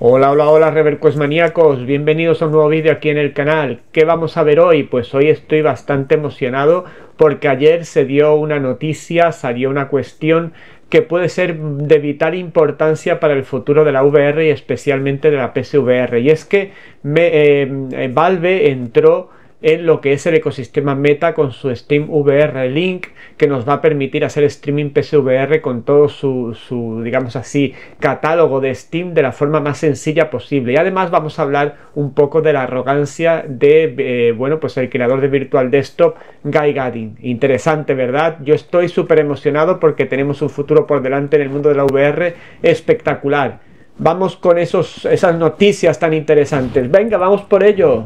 Hola, hola, hola, Reverquest maníacos, bienvenidos a un nuevo vídeo aquí en el canal. ¿Qué vamos a ver hoy? Pues hoy estoy bastante emocionado porque ayer se dio una noticia, salió una cuestión que puede ser de vital importancia para el futuro de la VR y especialmente de la PSVR. Y es que Valve entró en lo que es el ecosistema Meta con su Steam VR Link, que nos va a permitir hacer streaming PSVR con todo su, digamos así, catálogo de Steam de la forma más sencilla posible. Y además vamos a hablar un poco de la arrogancia de, bueno, pues el creador de Virtual Desktop, Guy Gadin. Interesante, ¿verdad? Yo estoy súper emocionado porque tenemos un futuro por delante en el mundo de la VR espectacular. Vamos con esas noticias tan interesantes. Venga, vamos por ello.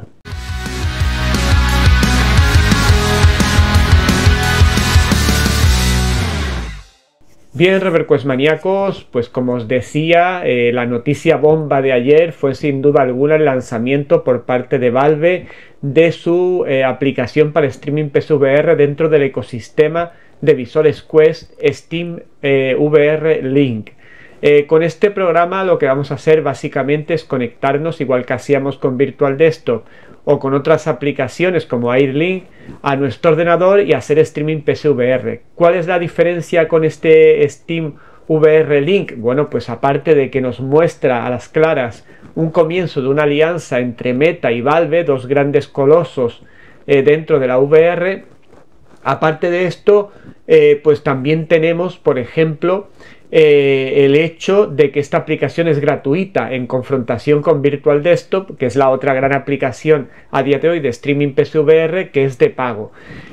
Bien, Reverquest maníacos, pues como os decía, la noticia bomba de ayer fue sin duda alguna el lanzamiento por parte de Valve de su aplicación para streaming PSVR dentro del ecosistema de visores Quest Steam VR Link. Con este programa lo que vamos a hacer básicamente es conectarnos, igual que hacíamos con Virtual Desktop o con otras aplicaciones como AirLink, a nuestro ordenador y hacer streaming PSVR. ¿Cuál es la diferencia con este Steam VR Link? Bueno, pues aparte de que nos muestra a las claras un comienzo de una alianza entre Meta y Valve, dos grandes colosos dentro de la VR, aparte de esto, pues también tenemos, por ejemplo, el hecho de que esta aplicación es gratuita en confrontación con Virtual Desktop, que es la otra gran aplicación a día de hoy de streaming PSVR, que es de pago.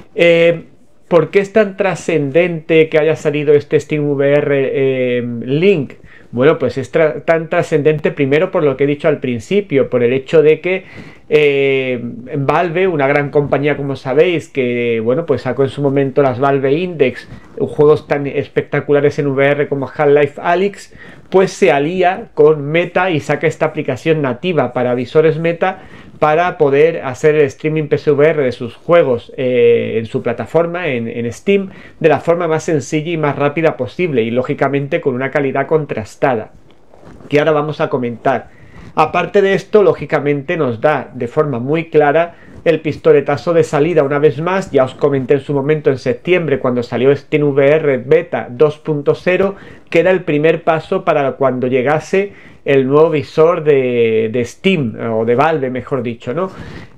¿Por qué es tan trascendente que haya salido este Steam VR Link? Bueno, pues es tan trascendente primero por lo que he dicho al principio, por el hecho de que Valve, una gran compañía como sabéis, que bueno, pues sacó en su momento las Valve Index, juegos tan espectaculares en VR como Half-Life Alyx, pues se alía con Meta y saca esta aplicación nativa para visores Meta para poder hacer el streaming PSVR de sus juegos en su plataforma, en Steam, de la forma más sencilla y más rápida posible y lógicamente con una calidad contrastada, que ahora vamos a comentar. Aparte de esto, lógicamente nos da de forma muy clara el pistoletazo de salida una vez más. Ya os comenté en su momento en septiembre cuando salió SteamVR Beta 2.0 que era el primer paso para cuando llegase el nuevo visor de Steam o de Valve, mejor dicho, ¿no?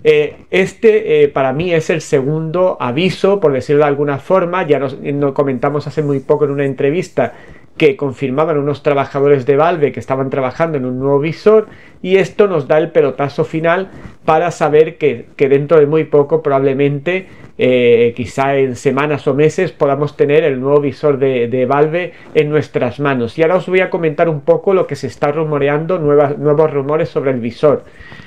Para mí es el segundo aviso, por decirlo de alguna forma. Ya nos comentamos hace muy poco en una entrevista que confirmaban unos trabajadores de Valve que estaban trabajando en un nuevo visor, y esto nos da el pelotazo final para saber que dentro de muy poco, probablemente quizá en semanas o meses, podamos tener el nuevo visor de Valve en nuestras manos. Y ahora os voy a comentar un poco lo que se está rumoreando, nuevos rumores sobre el visor.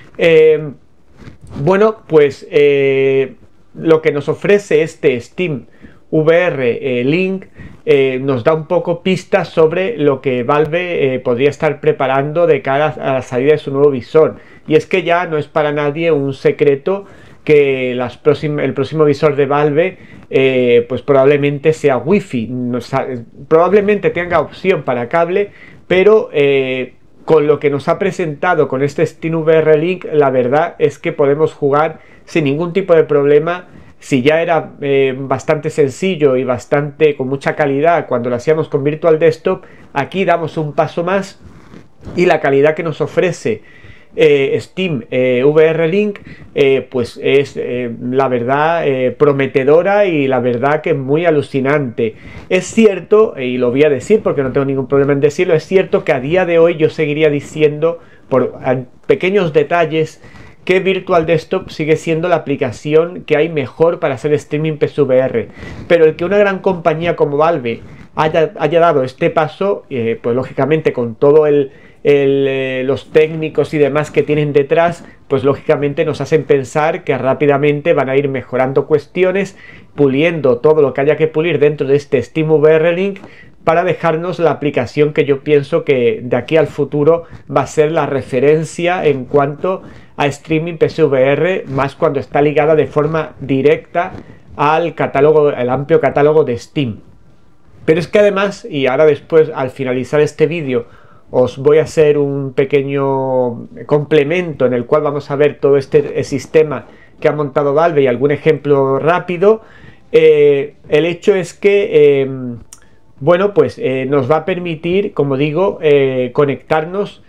Bueno, pues lo que nos ofrece este Steam VR Link nos da un poco pistas sobre lo que Valve podría estar preparando de cara a la salida de su nuevo visor. Y es que ya no es para nadie un secreto que el próximo visor de Valve pues probablemente sea Wi-Fi. Probablemente tenga opción para cable, pero con lo que nos ha presentado con este Steam VR Link, la verdad es que podemos jugar sin ningún tipo de problema. Si ya era bastante sencillo y bastante con mucha calidad cuando lo hacíamos con Virtual Desktop, aquí damos un paso más y la calidad que nos ofrece Steam VR Link pues es la verdad prometedora y la verdad que muy alucinante. Es cierto, y lo voy a decir porque no tengo ningún problema en decirlo, es cierto que a día de hoy yo seguiría diciendo por pequeños detalles que Virtual Desktop sigue siendo la aplicación que hay mejor para hacer streaming PSVR, pero el que una gran compañía como Valve haya dado este paso, pues lógicamente con todo los técnicos y demás que tienen detrás, pues lógicamente nos hacen pensar que rápidamente van a ir mejorando cuestiones, puliendo todo lo que haya que pulir dentro de este Steam VR Link, para dejarnos la aplicación que yo pienso que de aquí al futuro va a ser la referencia en cuanto a streaming PSVR, más cuando está ligada de forma directa al amplio catálogo de Steam. Pero es que además, y ahora después al finalizar este vídeo os voy a hacer un pequeño complemento en el cual vamos a ver todo este sistema que ha montado Valve y algún ejemplo rápido. El hecho es que bueno, pues nos va a permitir, como digo, conectarnos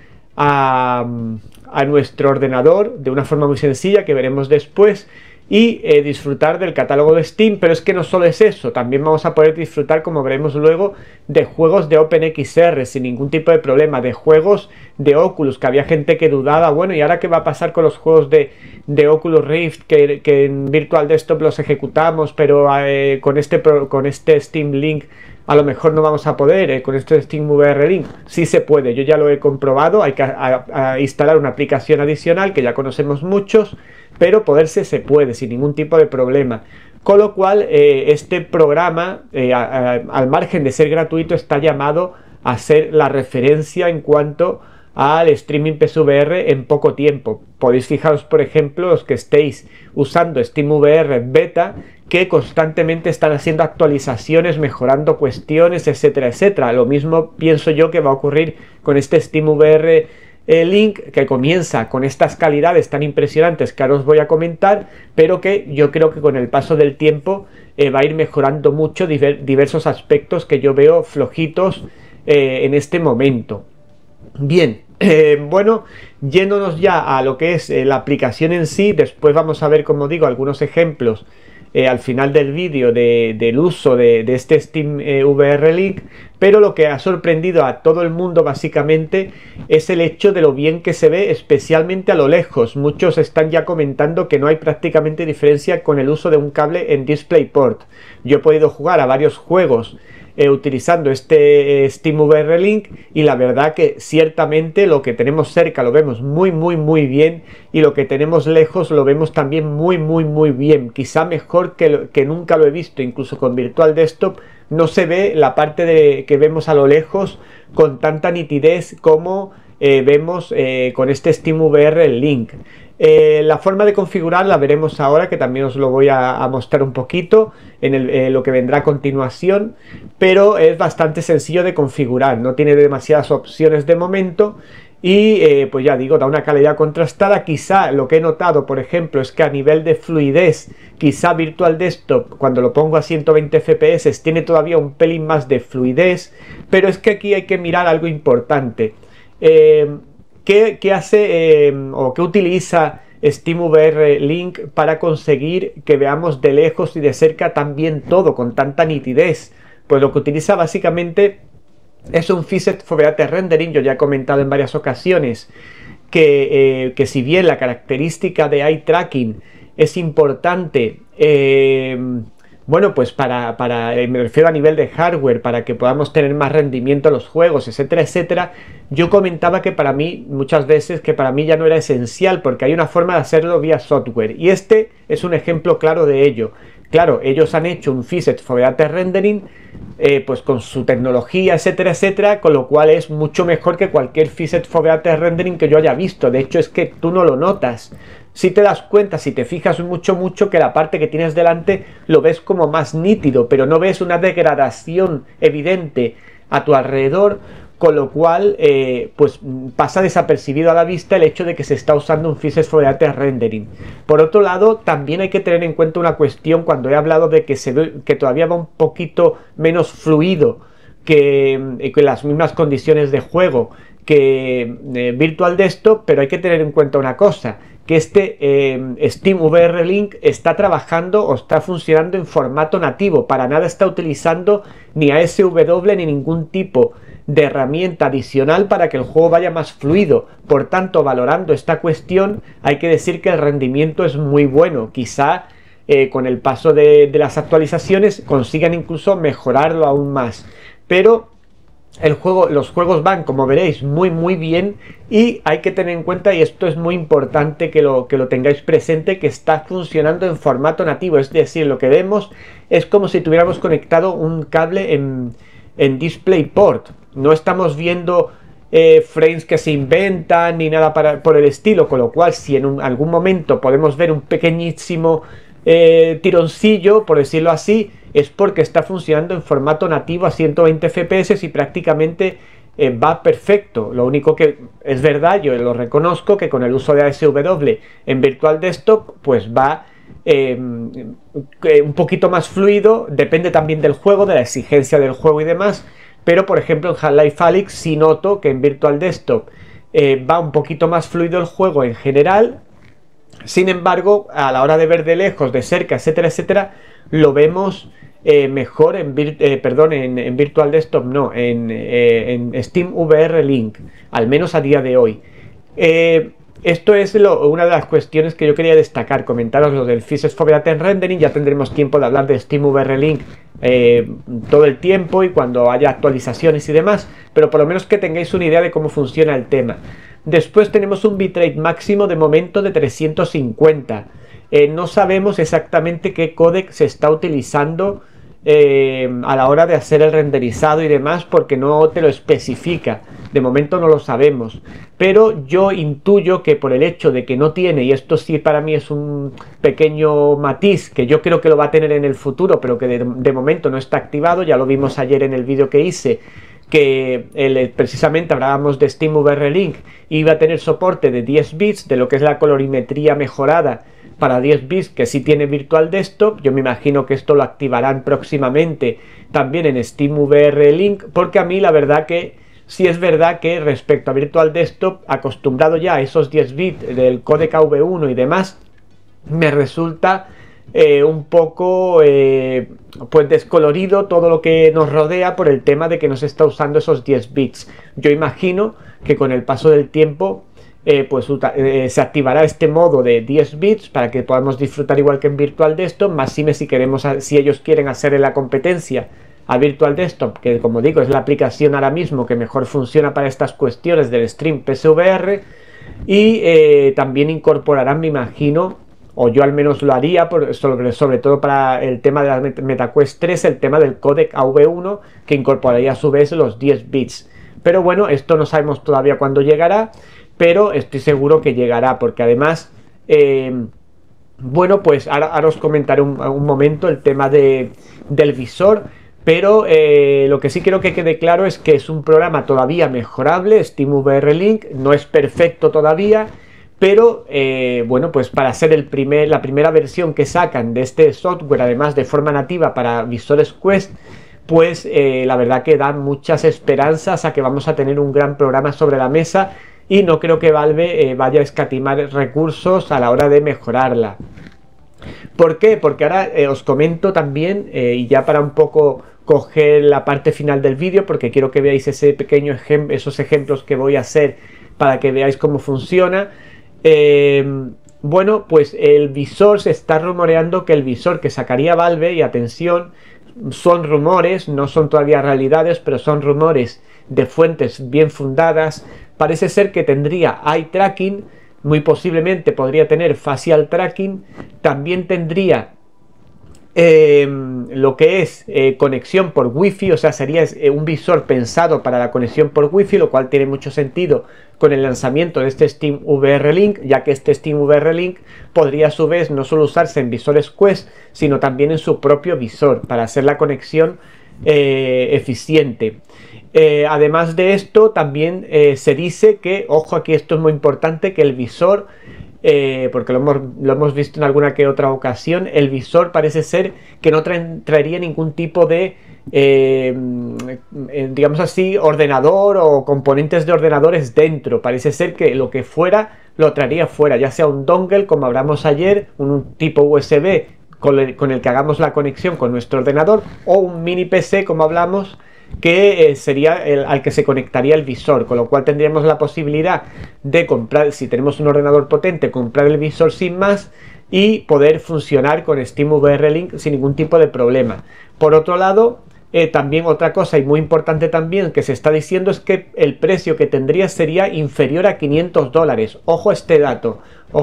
a nuestro ordenador de una forma muy sencilla que veremos después y disfrutar del catálogo de Steam. Pero es que no solo es eso, también vamos a poder disfrutar, como veremos luego, de juegos de OpenXR sin ningún tipo de problema, de juegos de Oculus, que había gente que dudaba, bueno, ¿y ahora qué va a pasar con los juegos de Oculus Rift que en Virtual Desktop los ejecutamos, pero con este Steam Link a lo mejor no vamos a poder, con este Steam VR Link? Sí se puede, yo ya lo he comprobado, hay que instalar una aplicación adicional que ya conocemos muchos, pero poderse se puede sin ningún tipo de problema. Con lo cual, este programa, al margen de ser gratuito, está llamado a ser la referencia en cuanto al streaming PSVR en poco tiempo. Podéis fijaros, por ejemplo, los que estéis usando SteamVR Beta, que constantemente están haciendo actualizaciones, mejorando cuestiones, etcétera, etcétera. Lo mismo pienso yo que va a ocurrir con este SteamVR Link, que comienza con estas calidades tan impresionantes que ahora os voy a comentar, pero que yo creo que con el paso del tiempo va a ir mejorando mucho diversos aspectos que yo veo flojitos en este momento. Bien, bueno, yéndonos ya a lo que es la aplicación en sí, después vamos a ver, como digo, algunos ejemplos al final del vídeo del uso de este Steam VR Link. Pero lo que ha sorprendido a todo el mundo básicamente es el hecho de lo bien que se ve, especialmente a lo lejos. Muchos están ya comentando que no hay prácticamente diferencia con el uso de un cable en DisplayPort. Yo he podido jugar a varios juegos utilizando este SteamVR Link y la verdad que ciertamente lo que tenemos cerca lo vemos muy bien y lo que tenemos lejos lo vemos también muy bien, quizá mejor que nunca lo he visto. Incluso con Virtual Desktop no se ve la parte que vemos a lo lejos con tanta nitidez como vemos con este SteamVR Link. La forma de configurar la veremos ahora, que también os lo voy a mostrar un poquito en lo que vendrá a continuación, pero es bastante sencillo de configurar, no tiene demasiadas opciones de momento y pues ya digo, da una calidad contrastada. Quizá lo que he notado, por ejemplo, es que a nivel de fluidez, quizá Virtual Desktop, cuando lo pongo a 120 FPS, tiene todavía un pelín más de fluidez, pero es que aquí hay que mirar algo importante. ¿Qué hace o qué utiliza SteamVR Link para conseguir que veamos de lejos y de cerca también todo con tanta nitidez? Pues lo que utiliza básicamente es un Physet Foveate Rendering. Yo ya he comentado en varias ocasiones que si bien la característica de eye tracking es importante, bueno, pues me refiero a nivel de hardware, para que podamos tener más rendimiento en los juegos, etcétera, etcétera. Yo comentaba que para mí, muchas veces, que para mí ya no era esencial, porque hay una forma de hacerlo vía software, y este es un ejemplo claro de ello. Claro, ellos han hecho un Physet Foveate Rendering, pues con su tecnología, etcétera, etcétera, con lo cual es mucho mejor que cualquier Physet Foveate Rendering que yo haya visto. De hecho, es que tú no lo notas. Si te das cuenta, si te fijas mucho, que la parte que tienes delante lo ves como más nítido, pero no ves una degradación evidente a tu alrededor, con lo cual pues pasa desapercibido a la vista el hecho de que se está usando un Physet Foveate Rendering. Por otro lado, también hay que tener en cuenta una cuestión cuando he hablado de que se ve que todavía va un poquito menos fluido que las mismas condiciones de juego que Virtual Desktop, pero hay que tener en cuenta una cosa, que este SteamVR Link está trabajando o está funcionando en formato nativo. Para nada está utilizando ni ASW ni ningún tipo de herramienta adicional para que el juego vaya más fluido. Por tanto, valorando esta cuestión, hay que decir que el rendimiento es muy bueno. Quizá con el paso de las actualizaciones consigan incluso mejorarlo aún más. Pero los juegos van, como veréis, muy bien, y hay que tener en cuenta, y esto es muy importante que lo tengáis presente, que está funcionando en formato nativo. Es decir, lo que vemos es como si tuviéramos conectado un cable en DisplayPort. No estamos viendo frames que se inventan ni nada por el estilo, con lo cual si en algún momento podemos ver un pequeñísimo tironcillo, por decirlo así, es porque está funcionando en formato nativo a 120 FPS y prácticamente va perfecto. Lo único que es verdad, yo lo reconozco, que con el uso de ASW en Virtual Desktop pues va un poquito más fluido, depende también del juego, de la exigencia del juego y demás, pero por ejemplo en Half-Life Alyx sí noto que en Virtual Desktop va un poquito más fluido el juego en general. Sin embargo, a la hora de ver de lejos, de cerca, etcétera, etcétera, lo vemos mejor en Virtual Desktop, no, en Steam VR Link, al menos a día de hoy. Esto es una de las cuestiones que yo quería destacar, comentaros lo del Physics for Latent Rendering. Ya tendremos tiempo de hablar de Steam VR Link todo el tiempo y cuando haya actualizaciones y demás, pero por lo menos que tengáis una idea de cómo funciona el tema. Después tenemos un bitrate máximo de momento de 350. No sabemos exactamente qué códec se está utilizando a la hora de hacer el renderizado y demás, porque no te lo especifica. De momento no lo sabemos, pero yo intuyo que por el hecho de que no tiene, y esto sí para mí es un pequeño matiz que yo creo que lo va a tener en el futuro, pero que de momento no está activado. Ya lo vimos ayer en el vídeo que hice, que precisamente hablábamos de Steam VR Link, iba a tener soporte de 10 bits, de lo que es la colorimetría mejorada para 10 bits que sí tiene Virtual Desktop. Yo me imagino que esto lo activarán próximamente también en Steam VR Link, porque a mí la verdad que sí es verdad que respecto a Virtual Desktop, acostumbrado ya a esos 10 bits del códec AV1 y demás, me resulta un poco pues descolorido todo lo que nos rodea por el tema de que no se está usando esos 10 bits. Yo imagino que con el paso del tiempo se activará este modo de 10 bits para que podamos disfrutar igual que en Virtual Desktop, más si ellos quieren hacerle la competencia a Virtual Desktop, que como digo es la aplicación ahora mismo que mejor funciona para estas cuestiones del stream PSVR, y también incorporarán, me imagino, o yo al menos lo haría, sobre todo para el tema de la MetaQuest 3, el tema del códec AV1, que incorporaría a su vez los 10 bits. Pero bueno, esto no sabemos todavía cuándo llegará, pero estoy seguro que llegará, porque además, bueno, pues ahora os comentaré un momento el tema del visor, pero lo que sí quiero que quede claro es que es un programa todavía mejorable. Steam VR Link no es perfecto todavía, pero bueno, pues para ser la primera versión que sacan de este software, además de forma nativa para visores Quest, pues la verdad que da muchas esperanzas a que vamos a tener un gran programa sobre la mesa, y no creo que Valve vaya a escatimar recursos a la hora de mejorarla. ¿Por qué? Porque ahora os comento también, y ya para un poco coger la parte final del vídeo, porque quiero que veáis esos ejemplos que voy a hacer para que veáis cómo funciona. Bueno, pues el visor, se está rumoreando que el visor que sacaría Valve, y atención, son rumores, no son todavía realidades, pero son rumores de fuentes bien fundadas. Parece ser que tendría eye tracking, muy posiblemente podría tener facial tracking, también tendría lo que es conexión por Wi-Fi, o sea, sería un visor pensado para la conexión por Wi-Fi, lo cual tiene mucho sentido con el lanzamiento de este Steam VR Link, ya que este Steam VR Link podría a su vez no solo usarse en visores Quest, sino también en su propio visor, para hacer la conexión eficiente. Además de esto, también se dice que, ojo aquí, esto es muy importante, que el visor, porque lo hemos visto en alguna que otra ocasión, el visor parece ser que no traería ningún tipo de, digamos así, ordenador o componentes de ordenadores dentro. Parece ser que lo que fuera lo traería fuera, ya sea un dongle, como hablamos ayer, un tipo USB con el que hagamos la conexión con nuestro ordenador, o un mini PC, como hablamos, que sería al que se conectaría el visor, con lo cual tendríamos la posibilidad de comprar, si tenemos un ordenador potente, comprar el visor sin más y poder funcionar con Steam VR Link sin ningún tipo de problema. Por otro lado, también otra cosa y muy importante también que se está diciendo es que el precio que tendría sería inferior a $500. Ojo a este dato,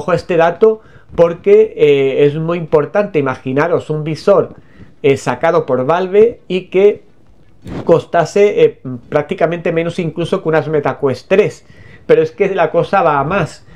porque es muy importante. Imaginaros un visor sacado por Valve y que costase prácticamente menos incluso que unas MetaQuest 3, pero es que la cosa va a más.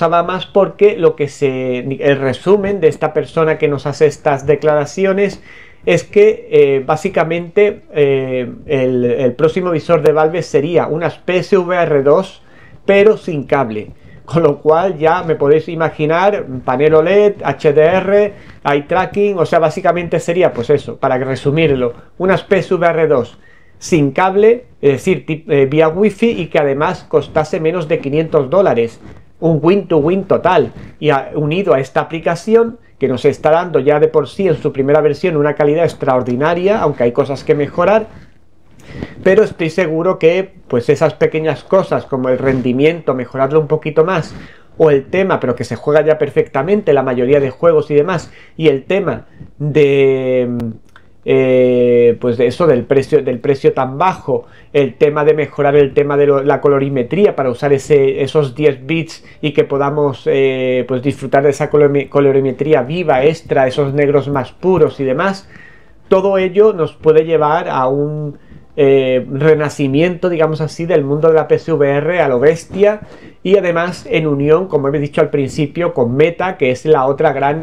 Porque el resumen de esta persona que nos hace estas declaraciones es que básicamente el próximo visor de Valve sería unas PSVR 2 pero sin cable. Con lo cual ya me podéis imaginar panel OLED, HDR, eye tracking, o sea, básicamente sería pues eso, para resumirlo, unas PSVR 2 sin cable, es decir, vía wifi, y que además costase menos de $500, un win-to-win total, y unido a esta aplicación que nos está dando ya de por sí en su primera versión una calidad extraordinaria, aunque hay cosas que mejorar, pero estoy seguro que pues esas pequeñas cosas como el rendimiento, mejorarlo un poquito más, o el tema, pero que se juega ya perfectamente la mayoría de juegos y demás, y el tema de pues de eso del precio tan bajo, el tema de mejorar el tema de la colorimetría para usar esos 10 bits y que podamos pues disfrutar de esa colorimetría viva, extra, esos negros más puros y demás, todo ello nos puede llevar a un renacimiento, digamos así, del mundo de la PSVR a lo bestia, y además en unión, como he dicho al principio, con Meta, que es la otra gran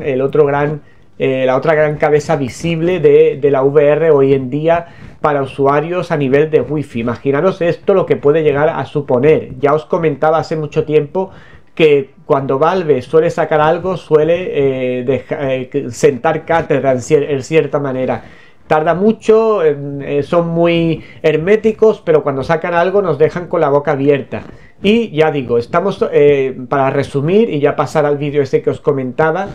cabeza visible de la VR hoy en día para usuarios a nivel de Wi-Fi. Imaginaros esto, lo que puede llegar a suponer. Ya os comentaba hace mucho tiempo que cuando Valve suele sacar algo, suele sentar cátedra en cierta manera. Tarda mucho, son muy herméticos, pero cuando sacan algo nos dejan con la boca abierta. Y ya digo, estamos, para resumir y ya pasar al vídeo ese que os comentaba,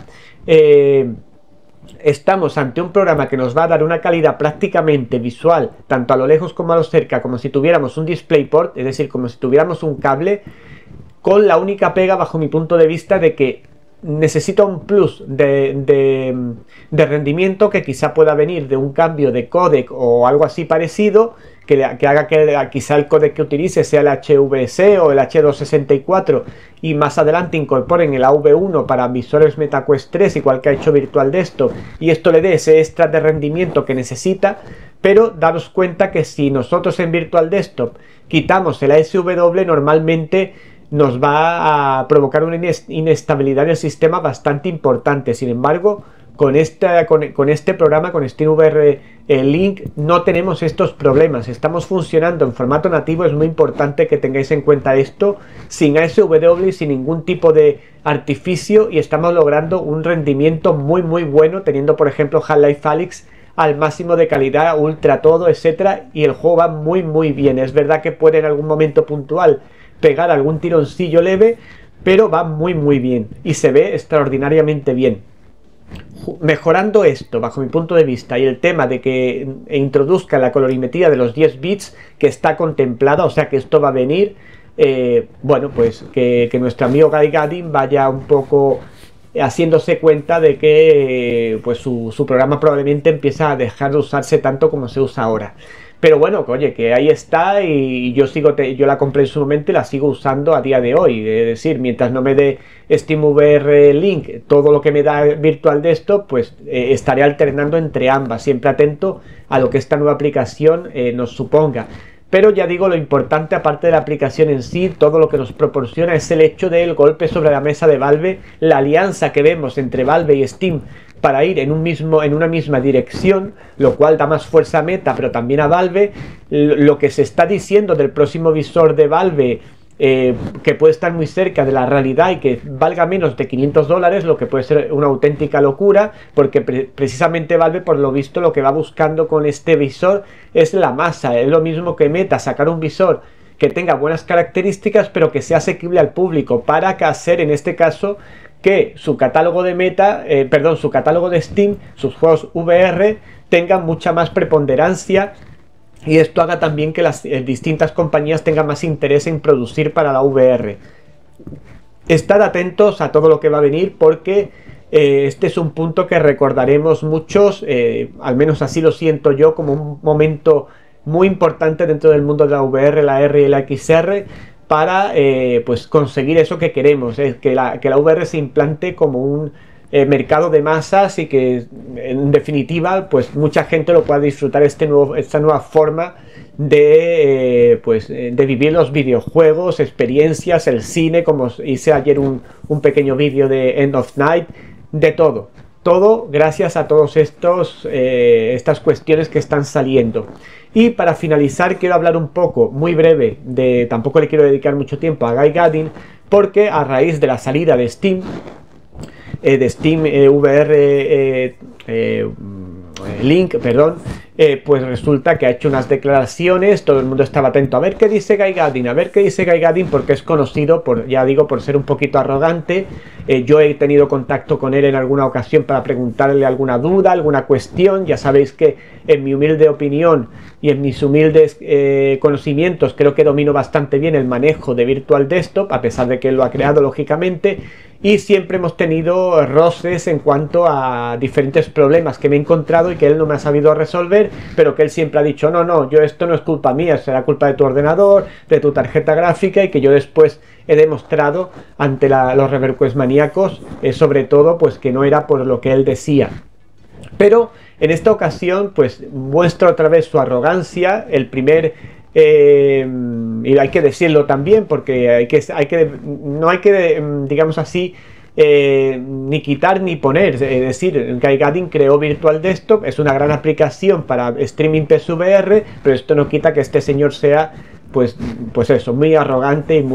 estamos ante un programa que nos va a dar una calidad prácticamente visual, tanto a lo lejos como a lo cerca, como si tuviéramos un DisplayPort, es decir, como si tuviéramos un cable, con la única pega, bajo mi punto de vista, de que necesita un plus de rendimiento que quizá pueda venir de un cambio de códec o algo así parecido, que haga que quizá el códec que utilice sea el HVC o el H264 y más adelante incorporen el AV1 para visores MetaQuest 3, igual que ha hecho Virtual Desktop, y esto le dé ese extra de rendimiento que necesita. Pero daros cuenta que si nosotros en Virtual Desktop quitamos el ASW, normalmente nos va a provocar una inestabilidad del sistema bastante importante. Sin embargo, con este programa, con SteamVR Link, no tenemos estos problemas. Estamos funcionando en formato nativo. Es muy importante que tengáis en cuenta esto, sin ASW y sin ningún tipo de artificio, y estamos logrando un rendimiento muy bueno, teniendo por ejemplo Half-Life Alyx al máximo de calidad, ultra todo, etcétera, y el juego va muy bien. Es verdad que puede en algún momento puntual pegar algún tironcillo leve, pero va muy bien y se ve extraordinariamente bien. Mejorando esto, bajo mi punto de vista, y el tema de que introduzca la colorimetría de los 10 bits que está contemplada, o sea que esto va a venir, bueno, pues que nuestro amigo Guy Gadin vaya un poco haciéndose cuenta de que pues su programa probablemente empieza a dejar de usarse tanto como se usa ahora. Pero bueno, oye, que ahí está, y yo la compré en su momento y la sigo usando a día de hoy. Es decir, mientras no me dé SteamVR Link todo lo que me da Virtual Desktop, pues estaré alternando entre ambas, siempre atento a lo que esta nueva aplicación nos suponga. Pero ya digo, lo importante, aparte de la aplicación en sí, todo lo que nos proporciona es el hecho del golpe sobre la mesa de Valve, la alianza que vemos entre Valve y Steam para ir en una misma dirección, lo cual da más fuerza a Meta, pero también a Valve. Lo que se está diciendo del próximo visor de Valve, que puede estar muy cerca de la realidad y que valga menos de $500, lo que puede ser una auténtica locura, porque precisamente Valve, por lo visto, lo que va buscando con este visor es la masa. Es lo mismo que Meta, sacar un visor que tenga buenas características pero que sea asequible al público, para hacer en este caso que su catálogo de su catálogo de Steam, sus juegos VR, tengan mucha más preponderancia, y esto haga también que las distintas compañías tengan más interés en producir para la VR. Estad atentos a todo lo que va a venir, porque este es un punto que recordaremos muchos, al menos así lo siento yo, como un momento muy importante dentro del mundo de la VR, la R y la XR, para pues conseguir eso que queremos, que la VR se implante como un mercado de masas, y que en definitiva pues mucha gente lo pueda disfrutar, esta nueva forma de vivir los videojuegos, experiencias, el cine, como hice ayer un pequeño vídeo de End of Night, de todo. Todo gracias a todos estas cuestiones que están saliendo. Y para finalizar quiero hablar un poco, muy breve, tampoco le quiero dedicar mucho tiempo a Guy Gaddin, porque a raíz de la salida de Steam VR Link, perdón, pues resulta que ha hecho unas declaraciones, todo el mundo estaba atento a ver qué dice Guy Gaddin, a ver qué dice Guy Gaddin, porque es conocido por, ya digo, por ser un poquito arrogante. Yo he tenido contacto con él en alguna ocasión para preguntarle alguna duda, alguna cuestión. Ya sabéis que en mi humilde opinión y en mis humildes conocimientos creo que domino bastante bien el manejo de Virtual Desktop, a pesar de que él lo ha creado lógicamente, y siempre hemos tenido roces en cuanto a diferentes problemas que me he encontrado y que él no me ha sabido resolver, pero que él siempre ha dicho, no, yo esto no es culpa mía, será culpa de tu ordenador, de tu tarjeta gráfica, y que yo después he demostrado ante los ReverQuest maníacos, sobre todo, pues que no era por lo que él decía. Pero en esta ocasión pues muestra otra vez su arrogancia. El primer y hay que decirlo también, porque no hay que, digamos así, ni quitar ni poner. Es decir, Guy Gaddin creó Virtual Desktop, es una gran aplicación para streaming PSVR, pero esto no quita que este señor sea pues eso, muy arrogante y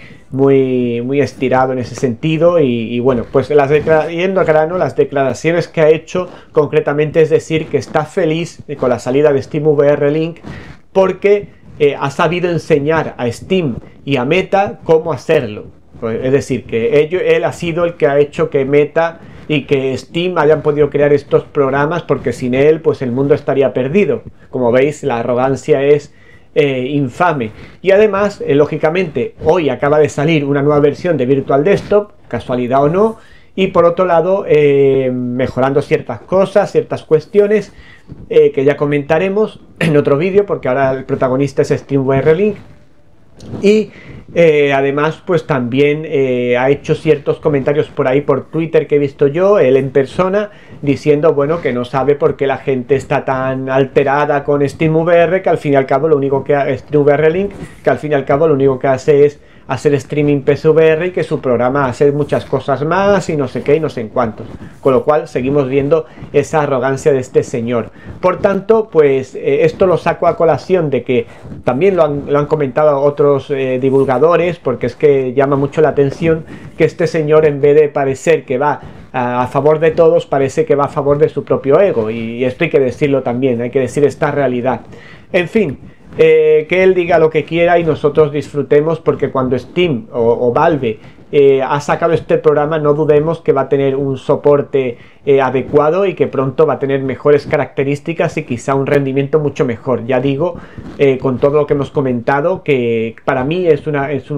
muy estirado en ese sentido. Y bueno, pues yendo a grano, las declaraciones que ha hecho concretamente es decir que está feliz con la salida de Steam VR Link, porque ha sabido enseñar a Steam y a Meta cómo hacerlo. Pues, es decir, que él ha sido el que ha hecho que Meta y que Steam hayan podido crear estos programas, porque sin él pues el mundo estaría perdido. Como veis, la arrogancia es infame. Y además, lógicamente, hoy acaba de salir una nueva versión de Virtual Desktop, casualidad o no, y por otro lado mejorando ciertas cosas, ciertas cuestiones que ya comentaremos en otro vídeo, porque ahora el protagonista es SteamVR Link. Y además pues también ha hecho ciertos comentarios por ahí por Twitter que he visto yo, él en persona, diciendo bueno, que no sabe por qué la gente está tan alterada con SteamVR, que al fin y al cabo lo único que SteamVR Link, que al fin y al cabo lo único que hace es hacer streaming PSVR, y que su programa hace muchas cosas más y no sé qué y no sé en cuántos. Con lo cual seguimos viendo esa arrogancia de este señor. Por tanto, pues esto lo saco a colación de que también lo han comentado otros divulgadores, porque es que llama mucho la atención que este señor, en vez de parecer que va a favor de todos, parece que va a favor de su propio ego. Y esto hay que decirlo también, hay que decir esta realidad. En fin, que él diga lo que quiera y nosotros disfrutemos, porque cuando Steam o Valve ha sacado este programa, no dudemos que va a tener un soporte adecuado y que pronto va a tener mejores características y quizá un rendimiento mucho mejor. Ya digo, con todo lo que hemos comentado, que para mí es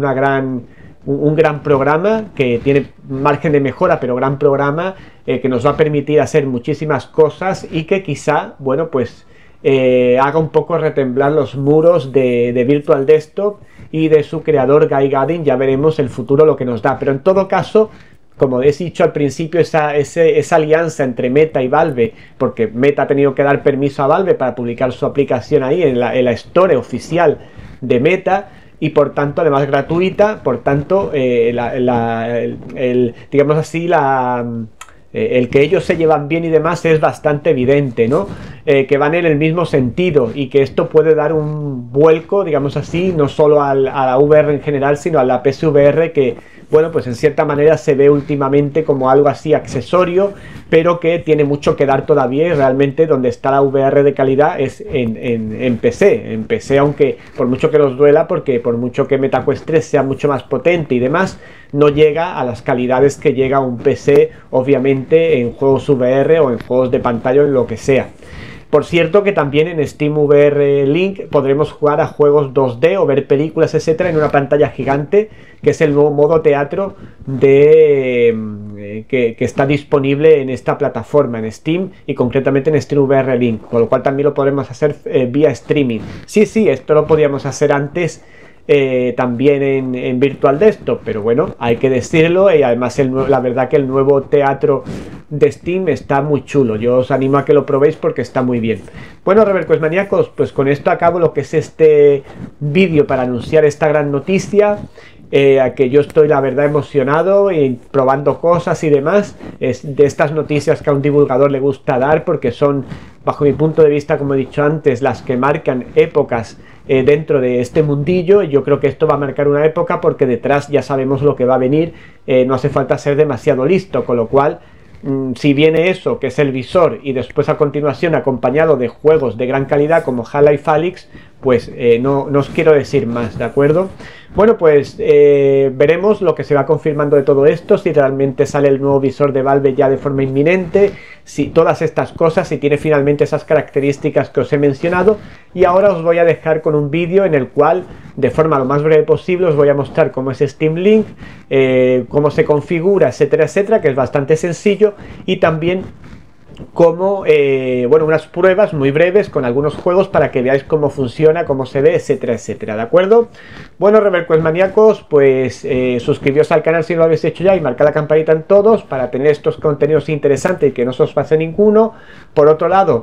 un gran programa, que tiene margen de mejora, pero gran programa, que nos va a permitir hacer muchísimas cosas y que quizá, bueno, pues haga un poco retemblar los muros de Virtual Desktop y de su creador Guy Gaddin. Ya veremos el futuro lo que nos da, pero en todo caso, como he dicho al principio, esa alianza entre Meta y Valve, porque Meta ha tenido que dar permiso a Valve para publicar su aplicación ahí en la Store oficial de Meta, y por tanto además gratuita, por tanto digamos así, el que ellos se llevan bien y demás es bastante evidente, ¿no? Que van en el mismo sentido, y que esto puede dar un vuelco, digamos así, no solo a la VR en general, sino a la PSVR, que, bueno, pues en cierta manera se ve últimamente como algo así accesorio, pero que tiene mucho que dar todavía, y realmente donde está la VR de calidad es en PC, aunque por mucho que nos duela, porque por mucho que MetaQuest 3 sea mucho más potente y demás, no llega a las calidades que llega un PC, obviamente, en juegos VR o en juegos de pantalla o en lo que sea. Por cierto, que también en Steam VR Link podremos jugar a juegos 2D o ver películas, etcétera, en una pantalla gigante, que es el nuevo modo teatro que está disponible en esta plataforma, en Steam, y concretamente en Steam VR Link, con lo cual también lo podremos hacer vía streaming. Sí, esto lo podíamos hacer antes también en Virtual Desktop, pero bueno, hay que decirlo. Y además la verdad que el nuevo teatro de Steam está muy chulo. Yo os animo a que lo probéis porque está muy bien. Bueno, ReverQuest maníacos, pues con esto acabo lo que es este vídeo para anunciar esta gran noticia. a que yo estoy la verdad emocionado y probando cosas y demás. Es de estas noticias que a un divulgador le gusta dar, porque son, bajo mi punto de vista, como he dicho antes, las que marcan épocas dentro de este mundillo. Yo creo que esto va a marcar una época porque detrás ya sabemos lo que va a venir, no hace falta ser demasiado listo, con lo cual si viene eso, que es el visor, y después a continuación acompañado de juegos de gran calidad como Half-Life Alyx, pues no os quiero decir más, ¿de acuerdo? Bueno, pues veremos lo que se va confirmando de todo esto, si realmente sale el nuevo visor de Valve ya de forma inminente, si todas estas cosas, si tiene finalmente esas características que os he mencionado. Y ahora os voy a dejar con un vídeo en el cual, de forma lo más breve posible, os voy a mostrar cómo es Steam Link, cómo se configura, etcétera, etcétera, que es bastante sencillo, y también como bueno, unas pruebas muy breves con algunos juegos para que veáis cómo funciona, cómo se ve, etcétera, etcétera, ¿de acuerdo? Bueno, ReverQuest maníacos, pues suscribíos al canal si no lo habéis hecho ya y marcad la campanita en todos para tener estos contenidos interesantes y que no se os pase ninguno. Por otro lado,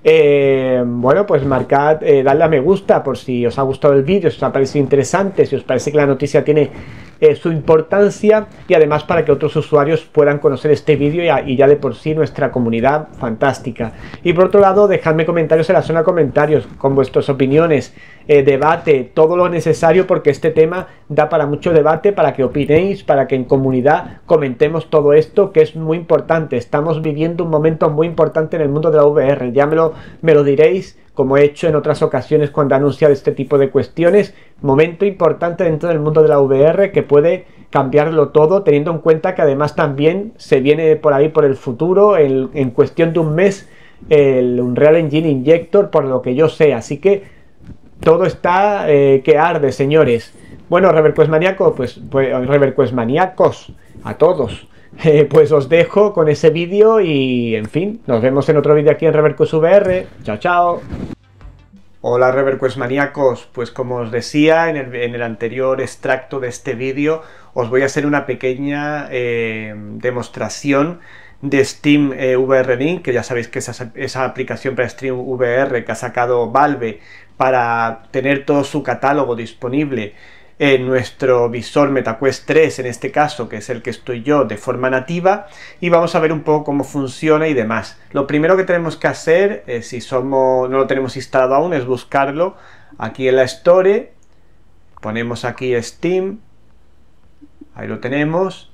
bueno, pues marcad, dadle a me gusta por si os ha gustado el vídeo, si os ha parecido interesante, si os parece que la noticia tiene su importancia, y además para que otros usuarios puedan conocer este vídeo y ya de por sí nuestra comunidad fantástica. Y por otro lado, dejadme comentarios en la zona de comentarios con vuestras opiniones, debate, todo lo necesario, porque este tema da para mucho debate, para que opinéis, para que en comunidad comentemos todo esto, que es muy importante. Estamos viviendo un momento muy importante en el mundo de la VR, ya me lo diréis, como he hecho en otras ocasiones cuando he anunciado este tipo de cuestiones. Momento importante dentro del mundo de la VR que puede cambiarlo todo, teniendo en cuenta que además también se viene por ahí por el futuro, en cuestión de un mes, el Unreal Engine Injector, por lo que yo sé. Así que todo está que arde, señores. Bueno, ReverQuest maníacos, pues ReverQuest maníacos, a todos. Pues os dejo con ese vídeo y, en fin, nos vemos en otro vídeo aquí en ReverQuest VR. Chao, chao. Hola ReverQuest maníacos, pues como os decía en el anterior extracto de este vídeo, os voy a hacer una pequeña demostración de Steam VR Link, que ya sabéis que esa aplicación para Steam VR que ha sacado Valve para tener todo su catálogo disponible en nuestro visor MetaQuest 3, en este caso, que es el que estoy yo, de forma nativa, y vamos a ver un poco cómo funciona y demás. Lo primero que tenemos que hacer, si no lo tenemos instalado aún, es buscarlo aquí en la Store. Ponemos aquí Steam, ahí lo tenemos,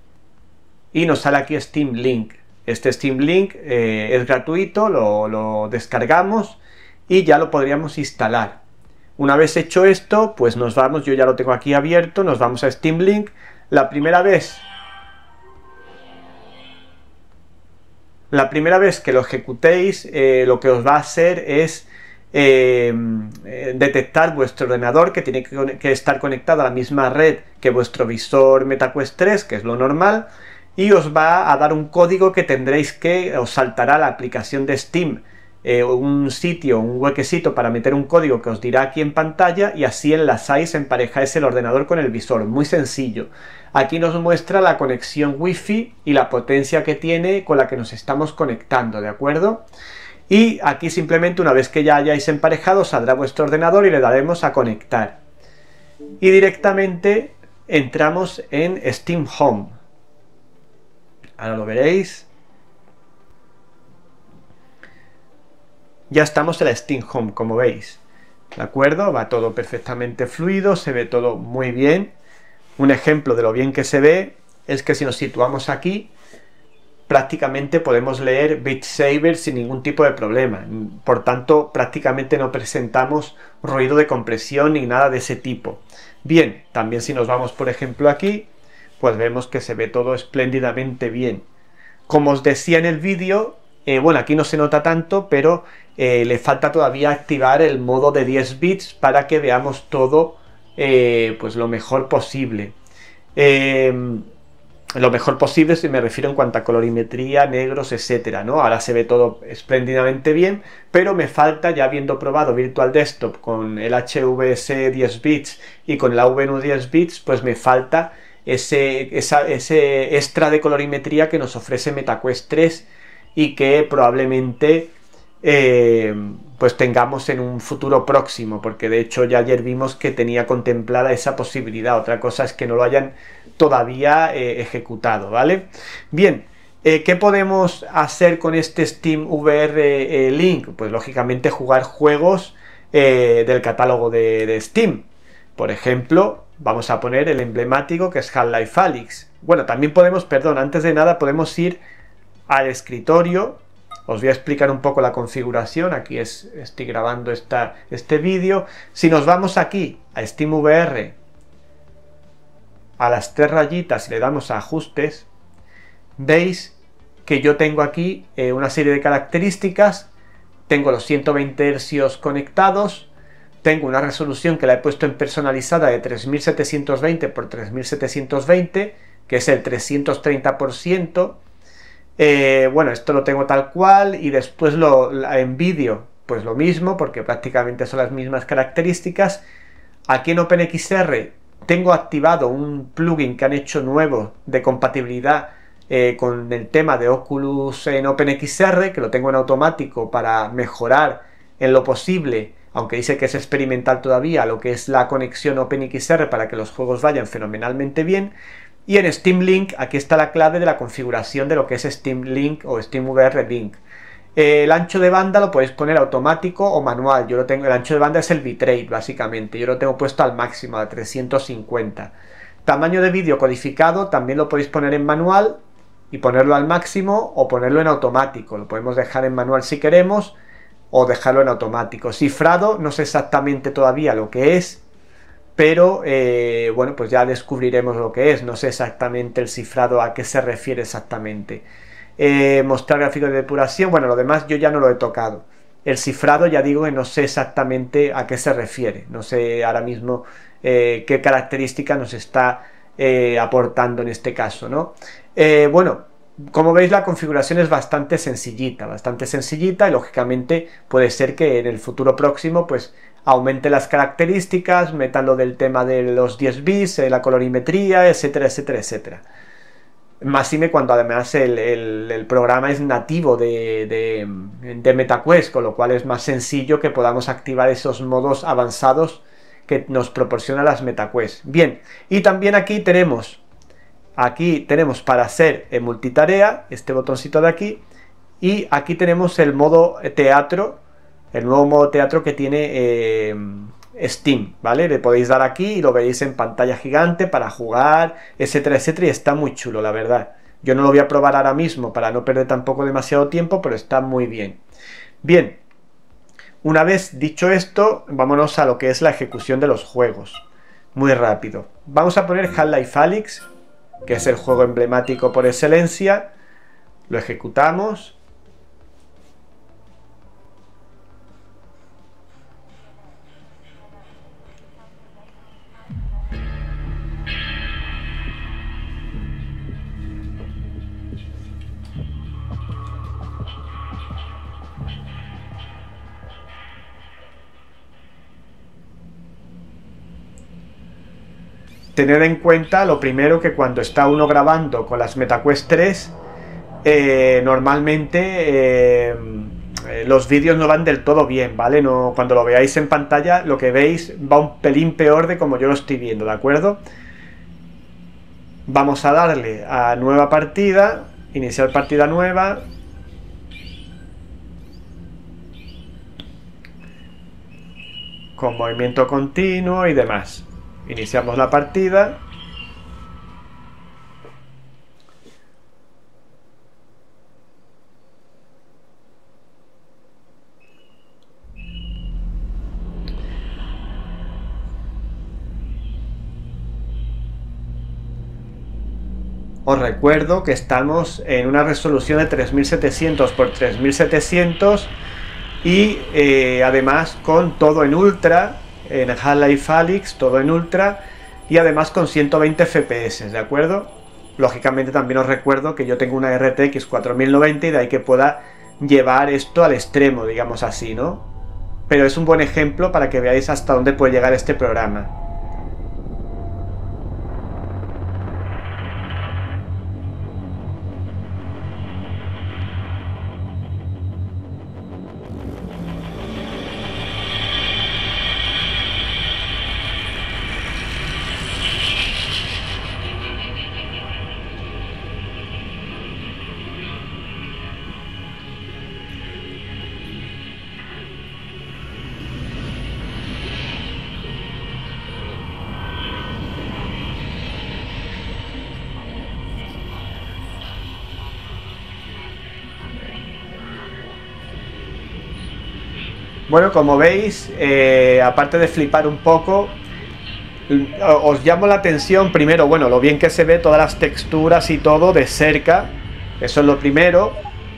y nos sale aquí Steam Link. Este Steam Link es gratuito, lo descargamos y ya lo podríamos instalar. Una vez hecho esto, pues nos vamos, yo ya lo tengo aquí abierto, nos vamos a Steam Link. La primera vez que lo ejecutéis, lo que os va a hacer es detectar vuestro ordenador, que tiene que estar conectado a la misma red que vuestro visor MetaQuest 3, que es lo normal, y os va a dar un código que os saltará la aplicación de Steam, un sitio, un huequecito para meter un código que os dirá aquí en pantalla, y así enlazáis, emparejáis el ordenador con el visor. Muy sencillo. Aquí nos muestra la conexión Wi-Fi y la potencia que tiene con la que nos estamos conectando, ¿de acuerdo? Y aquí simplemente, una vez que ya hayáis emparejado, saldrá vuestro ordenador y le daremos a conectar. Y directamente entramos en Steam Home. Ahora lo veréis. Ya estamos en la Steam Home, como veis, ¿de acuerdo? Va todo perfectamente fluido, se ve todo muy bien. Un ejemplo de lo bien que se ve es que si nos situamos aquí, prácticamente podemos leer Beat Saber sin ningún tipo de problema. Por tanto, prácticamente no presentamos ruido de compresión ni nada de ese tipo. Bien, también si nos vamos, por ejemplo, aquí, pues vemos que se ve todo espléndidamente bien. Como os decía en el vídeo, bueno, aquí no se nota tanto, pero le falta todavía activar el modo de 10 bits para que veamos todo pues lo mejor posible. Lo mejor posible, si me refiero en cuanto a colorimetría, negros, etcétera, ¿no? Ahora se ve todo espléndidamente bien, pero me falta, ya habiendo probado Virtual Desktop con el HVS 10 bits y con el AVNU 10 bits, pues me falta ese extra de colorimetría que nos ofrece MetaQuest 3 y que probablemente pues tengamos en un futuro próximo, porque de hecho ya ayer vimos que tenía contemplada esa posibilidad. Otra cosa es que no lo hayan todavía ejecutado, ¿vale? Bien, ¿qué podemos hacer con este Steam VR Link? Pues lógicamente jugar juegos del catálogo de Steam. Por ejemplo, vamos a poner el emblemático que es Half-Life Alyx. Bueno, también podemos, perdón, antes de nada podemos ir al escritorio. Os voy a explicar un poco la configuración. Aquí estoy grabando este vídeo. Si nos vamos aquí a SteamVR, a las tres rayitas y le damos a ajustes, veis que yo tengo aquí una serie de características. Tengo los 120 Hz conectados. Tengo una resolución que la he puesto en personalizada de 3720 x 3720, que es el 330%. Bueno, esto lo tengo tal cual, y después en vídeo, pues lo mismo, porque prácticamente son las mismas características. Aquí en OpenXR tengo activado un plugin que han hecho nuevo de compatibilidad con el tema de Oculus en OpenXR, que lo tengo en automático para mejorar en lo posible, aunque dice que es experimental todavía, lo que es la conexión OpenXR para que los juegos vayan fenomenalmente bien. Y en Steam Link, aquí está la clave de la configuración de lo que es Steam Link o SteamVR Link. El ancho de banda lo podéis poner automático o manual. Yo lo tengo, el ancho de banda es el bitrate, básicamente. Yo lo tengo puesto al máximo, a 350. Tamaño de vídeo codificado también lo podéis poner en manual y ponerlo al máximo, o ponerlo en automático. Lo podemos dejar en manual si queremos, o dejarlo en automático. Cifrado, no sé exactamente todavía lo que es, pero bueno, pues ya descubriremos lo que es. No sé exactamente el cifrado a qué se refiere exactamente. Mostrar gráfico de depuración, bueno, lo demás yo ya no lo he tocado. El cifrado ya digo que no sé exactamente a qué se refiere. No sé ahora mismo qué característica nos está aportando en este caso, ¿no? Bueno, como veis, la configuración es bastante sencillita, y lógicamente puede ser que en el futuro próximo pues aumente las características, metan lo del tema de los 10 bits, la colorimetría, etcétera, etcétera, etcétera. Máxime cuando además el programa es nativo de MetaQuest, con lo cual es más sencillo que podamos activar esos modos avanzados que nos proporciona las MetaQuest. Bien, y también aquí tenemos para hacer multitarea, este botoncito de aquí, y aquí tenemos el modo teatro, el nuevo modo teatro que tiene Steam, ¿vale? Le podéis dar aquí y lo veréis en pantalla gigante para jugar, etcétera, etcétera, y está muy chulo, la verdad. Yo no lo voy a probar ahora mismo para no perder tampoco demasiado tiempo, pero está muy bien. Bien, una vez dicho esto, vámonos a lo que es la ejecución de los juegos. Muy rápido. Vamos a poner Half-Life Alyx, que es el juego emblemático por excelencia. Lo ejecutamos. Tener en cuenta lo primero, que cuando está uno grabando con las MetaQuest 3, normalmente los vídeos no van del todo bien, ¿vale? No, cuando lo veáis en pantalla, lo que veis va un pelín peor de como yo lo estoy viendo, ¿de acuerdo? Vamos a darle a nueva partida, iniciar partida nueva. Con movimiento continuo y demás. Iniciamos la partida. Os recuerdo que estamos en una resolución de 3700 x 3700 y además con todo en ultra, en Half-Life Alyx, todo en ultra, y además con 120 FPS, ¿de acuerdo? Lógicamente también os recuerdo que yo tengo una RTX 4090 y de ahí que pueda llevar esto al extremo, digamos así, ¿no? Pero es un buen ejemplo para que veáis hasta dónde puede llegar este programa. Bueno, como veis, aparte de flipar un poco, os llamo la atención primero, bueno, lo bien que se ve todas las texturas y todo de cerca, eso es lo primero.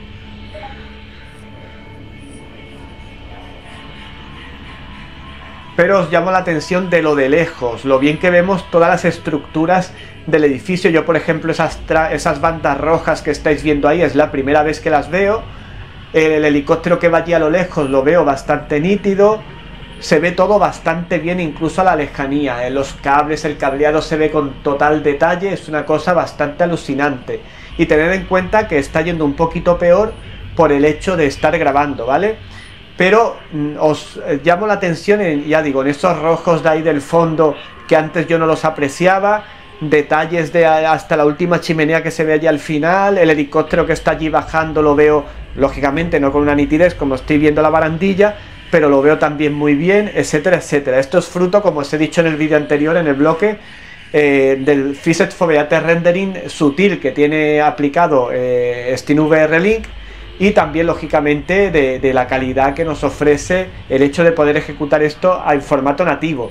Pero os llamo la atención de lo de lejos, lo bien que vemos todas las estructuras del edificio. Yo, por ejemplo, esas bandas rojas que estáis viendo ahí, es la primera vez que las veo. El helicóptero que va allí a lo lejos lo veo bastante nítido. Se ve todo bastante bien, incluso a la lejanía. Los cables, el cableado se ve con total detalle, es una cosa bastante alucinante. Y tened en cuenta que está yendo un poquito peor por el hecho de estar grabando, ¿vale? Pero os llamo la atención, ya digo, en esos rojos de ahí del fondo que antes yo no los apreciaba, detalles de hasta la última chimenea que se ve allí al final, el helicóptero que está allí bajando lo veo, lógicamente no con una nitidez como estoy viendo la barandilla, pero lo veo también muy bien, etcétera, etcétera. Esto es fruto, como os he dicho en el vídeo anterior, en el bloque, del Fixed Foveate Rendering sutil que tiene aplicado SteamVR Link. Y también, lógicamente, de la calidad que nos ofrece el hecho de poder ejecutar esto en formato nativo.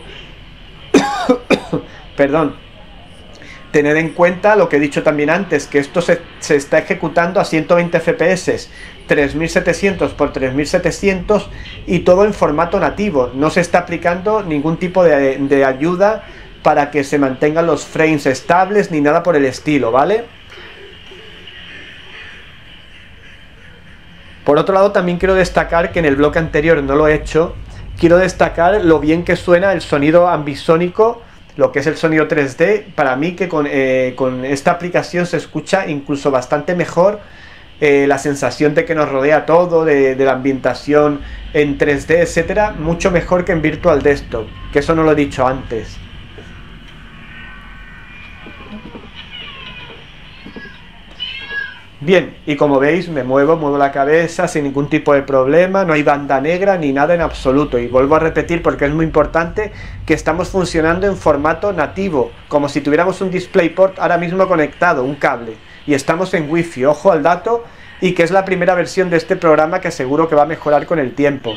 Perdón. Tened en cuenta lo que he dicho también antes, que esto se está ejecutando a 120 FPS, 3700 x 3700 y todo en formato nativo. No se está aplicando ningún tipo de ayuda para que se mantengan los frames estables ni nada por el estilo, ¿vale? Por otro lado, también quiero destacar que en el bloque anterior no lo he hecho. Quiero destacar lo bien que suena el sonido ambisónico, lo que es el sonido 3D. Para mí que con esta aplicación se escucha incluso bastante mejor la sensación de que nos rodea todo, de la ambientación en 3D, etcétera, mucho mejor que en Virtual Desktop, que eso no lo he dicho antes. Bien, y como veis me muevo la cabeza sin ningún tipo de problema, no hay banda negra ni nada en absoluto. Y vuelvo a repetir porque es muy importante que estamos funcionando en formato nativo, como si tuviéramos un DisplayPort ahora mismo conectado, un cable. Y estamos en Wi-Fi, ojo al dato, y que es la primera versión de este programa que seguro que va a mejorar con el tiempo.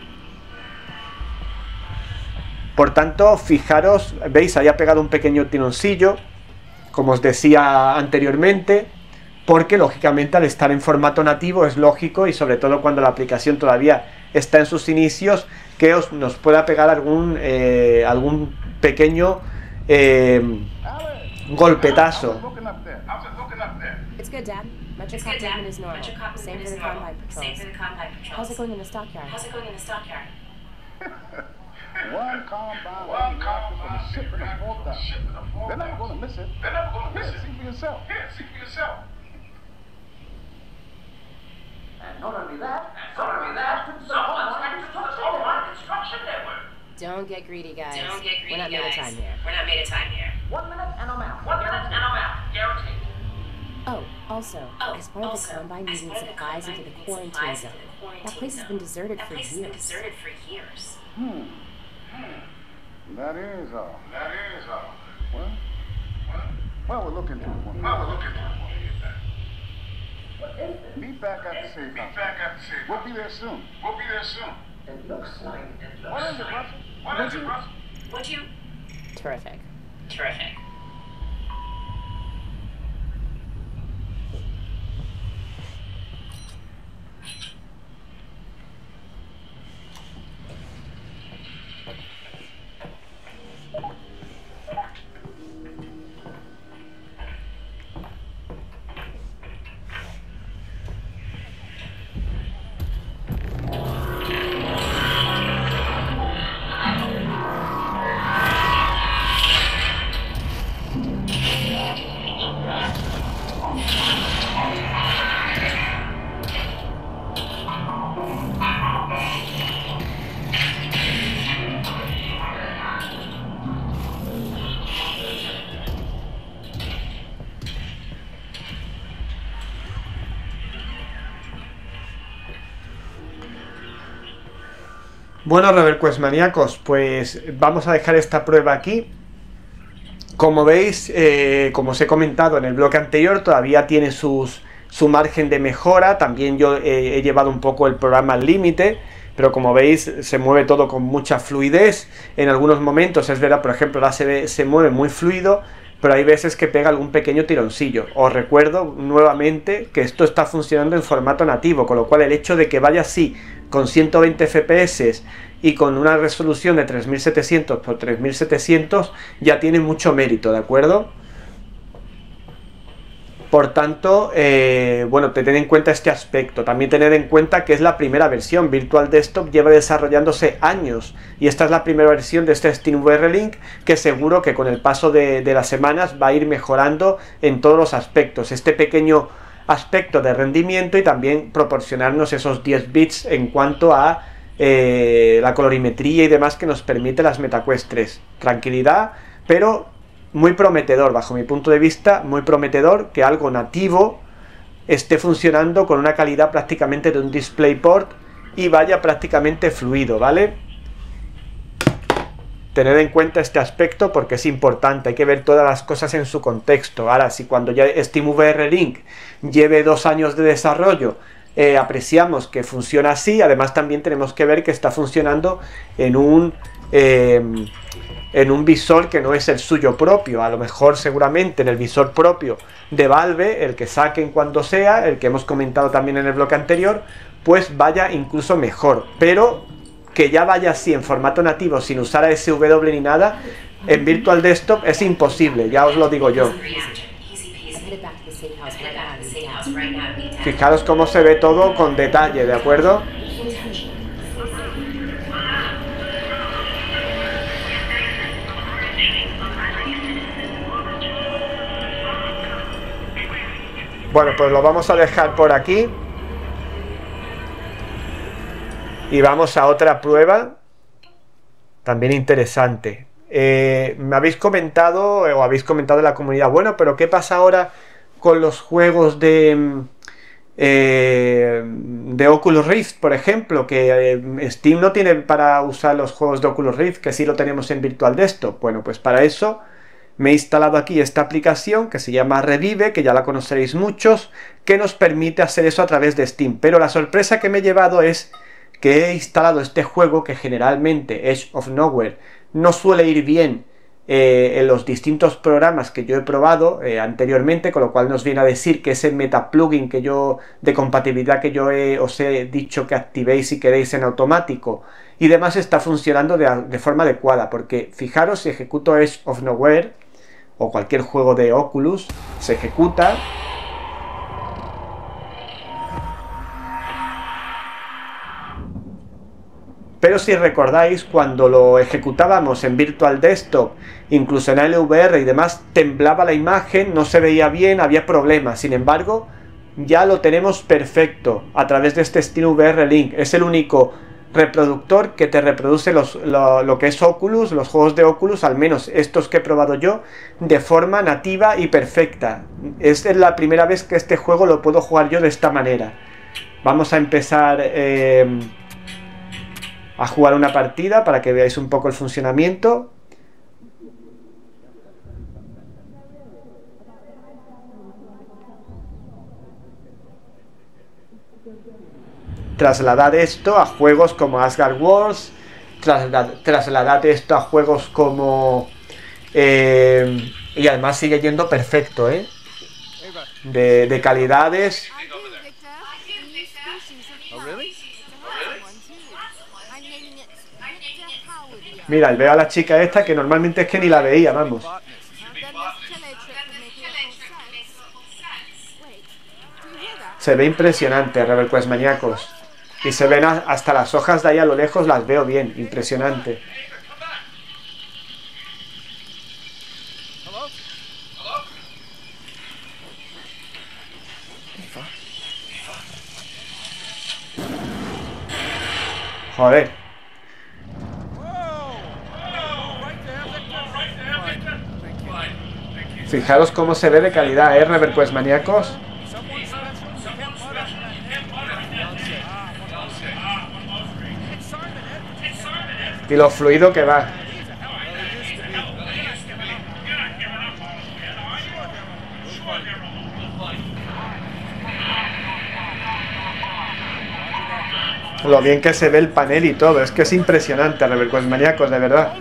Por tanto, fijaros, veis, ahí ha pegado un pequeño tironcillo, como os decía anteriormente, porque lógicamente al estar en formato nativo es lógico, y sobre todo cuando la aplicación todavía está en sus inicios, que nos pueda pegar algún pequeño golpetazo. Not only that, someone's hacked into the construction network. Don't get greedy, guys. Don't get greedy, We're not made of time here. We're not made of time here. 1 minute and I'm out. 1 minute and I'm out. Guaranteed. Oh, also, as part of the Combine moving supplies into the quarantine zone, that place has been deserted for years. That is all. Well, we'll look into it. Be back at the safe house. We'll be there soon. It looks like. What is it, Russell? Would you? Terrific. Bueno, Reverquest maníacos, pues vamos a dejar esta prueba aquí. Como veis, como os he comentado en el bloque anterior, todavía tiene su margen de mejora. También yo he llevado un poco el programa al límite, pero como veis se mueve todo con mucha fluidez. En algunos momentos es verdad, por ejemplo, ahora se mueve muy fluido, pero hay veces que pega algún pequeño tironcillo. Os recuerdo nuevamente que esto está funcionando en formato nativo, con lo cual el hecho de que vaya así con 120 FPS y con una resolución de 3700 por 3700 ya tiene mucho mérito, ¿de acuerdo? Por tanto, bueno, tened en cuenta este aspecto. También tened en cuenta que es la primera versión. Virtual Desktop lleva desarrollándose años y esta es la primera versión de este SteamVR Link, que seguro que con el paso de las semanas va a ir mejorando en todos los aspectos. Este pequeño aspecto de rendimiento y también proporcionarnos esos 10 bits en cuanto a la colorimetría y demás que nos permite las MetaQuest 3. Tranquilidad, pero muy prometedor, bajo mi punto de vista, muy prometedor que algo nativo esté funcionando con una calidad prácticamente de un DisplayPort y vaya prácticamente fluido, ¿vale? Tened en cuenta este aspecto porque es importante, hay que ver todas las cosas en su contexto. Ahora, si cuando ya SteamVR Link lleve 2 años de desarrollo, apreciamos que funciona así, además también tenemos que ver que está funcionando en un visor que no es el suyo propio. A lo mejor seguramente en el visor propio de Valve, el que saquen cuando sea, el que hemos comentado también en el bloque anterior, pues vaya incluso mejor, pero que ya vaya así en formato nativo sin usar ASW ni nada en Virtual Desktop es imposible, ya os lo digo yo. Fijaros cómo se ve todo con detalle, ¿de acuerdo? Bueno, pues lo vamos a dejar por aquí. Y vamos a otra prueba. También interesante. Me habéis comentado, o habéis comentado en la comunidad, bueno, pero ¿qué pasa ahora con los juegos de Oculus Rift, por ejemplo? Que Steam no tiene para usar los juegos de Oculus Rift, que sí lo tenemos en Virtual Desktop. Bueno, pues para eso me he instalado aquí esta aplicación que se llama Revive, que ya la conoceréis muchos, que nos permite hacer eso a través de Steam. Pero la sorpresa que me he llevado es que he instalado este juego que generalmente, Edge of Nowhere, no suele ir bien en los distintos programas que yo he probado anteriormente, con lo cual nos viene a decir que ese metaplugin que yo, de compatibilidad que yo os he dicho que activéis si queréis en automático y demás, está funcionando de forma adecuada, porque fijaros, si ejecuto Edge of Nowhere o cualquier juego de Oculus, se ejecuta. Pero si recordáis, cuando lo ejecutábamos en Virtual Desktop, incluso en LVR y demás, temblaba la imagen, no se veía bien, había problemas. Sin embargo, ya lo tenemos perfecto a través de este SteamVR Link. Es el único reproductor que te reproduce lo que es Oculus, los juegos de Oculus, al menos estos que he probado yo, de forma nativa y perfecta. Es la primera vez que este juego lo puedo jugar yo de esta manera. Vamos a empezar a jugar una partida para que veáis un poco el funcionamiento. Trasladad esto a juegos como Asgard Wars, trasladad esto a juegos como... y además sigue yendo perfecto, de calidades. Mira, veo a la chica esta que normalmente es que ni la veía, vamos. Se ve impresionante, ReverQuest maníacos. Y se ven hasta las hojas de ahí a lo lejos, las veo bien, impresionante. Joder. Fijaros cómo se ve de calidad, ReverQuest maníacos. Y lo fluido que va. Lo bien que se ve el panel y todo. Es que es impresionante, Reverquest Maníacos, de verdad.